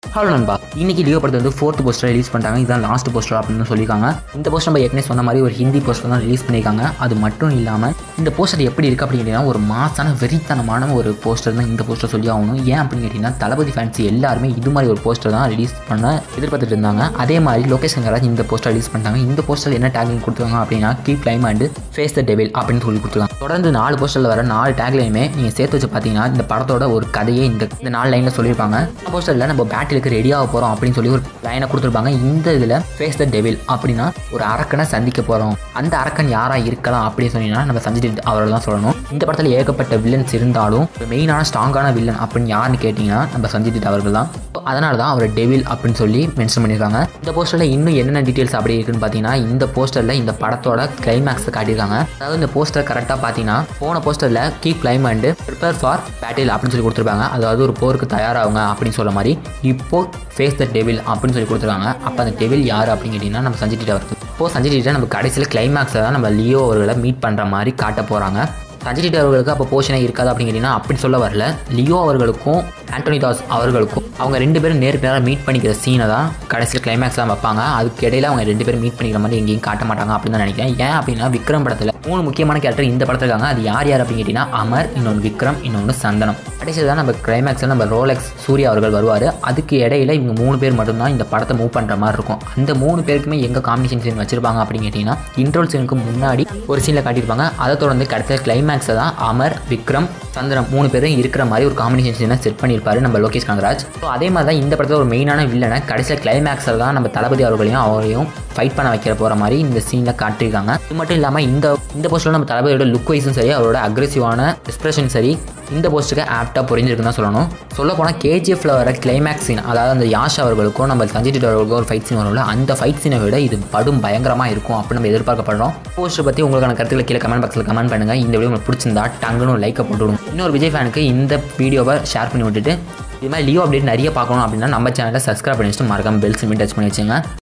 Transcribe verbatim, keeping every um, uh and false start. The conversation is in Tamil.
ஹலோ நண்பா, இன்னைக்கு லியோ படத்தை வந்து ஃபோர்த் போஸ்டர் ரிலீஸ் பண்ணிட்டாங்க. இதுதான் லாஸ்ட் போஸ்டர் அப்படின்னு சொல்லியிருக்காங்க. இந்த போஸ்டர் நம்ம ஏற்கனவே சொன்ன மாதிரி ஒரு ஹிந்தி போஸ்டர் தான் ரிலீஸ் பண்ணியிருக்காங்க. அது மட்டும் இல்லாமல் இந்த போஸ்டர் எப்படி இருக்குது அப்படின்னு கேட்டிங்கன்னா ஒரு மாசான வெறித்தனமான ஒரு போஸ்டர் தான் இந்த போஸ்டர் சொல்லி ஆகணும். ஏன் அப்படின்னு கேட்டிங்கன்னா தளபதி ஃபேன்ஸ் எல்லாருமே இது மாதிரி ஒரு போஸ்டர் தான் ரிலீஸ் பண்ண எதிர்பார்த்துட்டு இருந்தாங்க. அதே மாதிரி லோகேஷ் கனகராஜ் இந்த போஸ்டர் ரிலீஸ் பண்ணிட்டாங்க. இந்த போஸ்டர் என்ன டேக்லைன் கொடுத்துருக்காங்க அப்படின்னா keep calm and face the devil அப்படின்னு சொல்லி கொடுத்துருக்காங்க. தொடர்ந்து நாலு போஸ்டரில் வர நாலு டேக்லைனுமே நீங்கள் சேர்த்து வச்சு பார்த்தீங்கன்னா இந்த படத்தோட ஒரு கதையே இந்த இந்த நாலு லைனில் சொல்லியிருப்பாங்க. இந்த போஸ்டரில் நம்ம பேட்டிலுக்கு ரெடியாக போகிறோம் அப்படின்னு சொல்லி ஒரு லைனை கொடுத்துருப்பாங்க. இந்த இதில் ஃபேஸ் த டெவில் அப்படின்னா ஒரு அரக்கனை சந்திக்க போகிறோம். அந்த அரக்கன் யாராக இருக்கலாம் அப்படின்னு சொன்னீங்கன்னா நம்ம சஞ்சய் அவர்கள் தான் சொல்லணும். இந்த படத்தில் ஏகப்பட்ட வில்லன்ஸ் இருந்தாலும் மெயினான ஸ்ட்ராங்கான வில்லன் அப்படின்னு யாருன்னு கேட்டிங்கன்னா நம்ம சஞ்சய் அவர்கள் தான். அதனால தான் அவர் டெவில் அப்படின்னு சொல்லி மென்ஷன் பண்ணியிருக்காங்க. இந்த போஸ்டரில் இன்னும் என்னென்ன டீட்டெயில்ஸ் அப்படி இருக்குன்னு பார்த்தீங்கன்னா இந்த போஸ்டரில் இந்த படத்தோட கிளைமேக்ஸை காட்டியிருக்காங்க. அதாவது இந்த போஸ்டர் கரெக்டாக பார்த்தீங்கன்னா போன போஸ்டரில் keep calm and prepare for battle அப்படின்னு சொல்லி கொடுத்துருப்பாங்க. அதாவது ஒரு போருக்கு தயாராகுங்க அப்படின்னு சொல்ல மாதிரி இப்போ ஃபேஸ் த டெவில் அப்படின்னு சொல்லி கொடுத்துருக்காங்க. அப்போ அந்த டெவில் யார் அப்படின்னு கேட்டிங்கன்னா நம்ம சஞ்சய் டீட்டா வருது. இப்போது சஞ்சய் டீட்டா நம்ம கடைசியில் கிளைமேக்ஸை தான் நம்ம லியோ அவர்களை மீட் பண்ணுற மாதிரி காட்ட போகிறாங்க. சஞ்சய் டீட்டா அவர்களுக்கு அப்போ போர்ஷனே இருக்காது அப்படின்னு கேட்டிங்கன்னா அப்படி சொல்ல வரல. லியோ அவர்களுக்கும் ஆண்டோனி தாஸ் அவர்களுக்கும் அவங்க ரெண்டு பேரும் நேருக்கு நேராக மீட் பண்ணிக்கிற சீனை தான் கடைசியில் கிளைமேக்ஸ் தான் வைப்பாங்க. அதுக்கு இடையில அவங்க ரெண்டு பேரும் மீட் பண்ணிக்கிற மாதிரி எங்கேயும் காட்ட மாட்டாங்க அப்படின்னு தான் நினைக்கிறேன். ஏன் அப்படின்னா விக்ரம் படத்தில் மூணு முக்கியமான கேரக்டர் இந்த படத்தில் இருக்காங்க. அது யார் யார் அப்படின்னு கேட்டிங்கன்னா அமர், இன்னொன்று விக்ரம், இன்னொன்று சந்தனம். கடைசியில் தான் நம்ம கிளைமேக்ஸில் நம்ம ரோலெக்ஸ் சூர்யா அவர்கள் வருவார். அதுக்கு இடையில இவங்க மூணு பேர் மட்டும்தான் இந்த படத்தை மூவ் பண்ணுற மாதிரி இருக்கும். அந்த மூணு பேருக்குமே எங்கே காம்பினேஷன் சீன் வச்சிருப்பாங்க அப்படின்னு கேட்டிங்கன்னா இன்ட்ரோல் சீனுக்கு முன்னாடி ஒரு சீனில் காட்டியிருப்பாங்க. அதை தொடர்ந்து கடைசியில் கிளைமேக்ஸை தான் அமர், விக்ரம், சந்திரம் மூணு பேரும் இருக்கிற மாதிரி ஒரு காம்பினேஷன் சீனை செட் பண்ணியிருப்பாரு நம்ம லோகேஷ் கனகராஜ். ஸோ அதே மாதிரி தான் இந்த படத்தில் ஒரு மெயினான வில்லனை கடைசியில் கிளைமேக்ஸில் தான் நம்ம தளபதி அவர்களையும் அவரையும் ஃபைட் பண்ண வைக்கிற போகிற மாதிரி இந்த சீனில் காட்டியிருக்காங்க. இது மட்டும் இல்லாமல் இந்த இந்த போஸ்டரில் நம்ம தளபதியோட லுக் வைஸும் சரி அவரோட அக்ரெசிவான எக்ஸ்பிரஷன் சரி இந்த போஸ்ட்டுக்கு ஆப்டாக புரிஞ்சிருக்குன்னு தான் சொல்லணும். சொல்ல போனால் கேஜிஎஃப்ல வர கிளைமேக்ஸ் சீன், அதாவது அந்த யாஷ் அவர்களுக்கும் நம்ம சஞ்சய் டீட்டா அவர்களுக்கும் ஒரு ஃபைட் சீன் வரும்ல, அந்த ஃபைட் சீனை விட இது படும் பயங்கரமாக இருக்கும் அப்படின்னு நம்ம எதிர்பார்க்கப்படுறோம். போஸ்டர் பற்றி உங்களுக்கான கருத்துக்களை கீழே கமெண்ட் பாக்ஸில் கமெண்ட் பண்ணுங்கள். இந்த வீடியோ உங்களுக்கு பிடிச்சிருந்தா டங்குன்னு லைக்கை போட்டுவிடும். இன்னொரு விஜய் ஃபேனுக்கு இந்த வீடியோவை ஷேர் பண்ணி விட்டுட்டு இது மாதிரி லியோ அப்டேட் நிறைய பார்க்கணும் அப்படின்னா நம்ம சேனலை சப்ஸ்கிரைப் பண்ணி வச்சுட்டு மறக்காம பெல் சிம்மி டச் பண்ணி வச்சுங்க.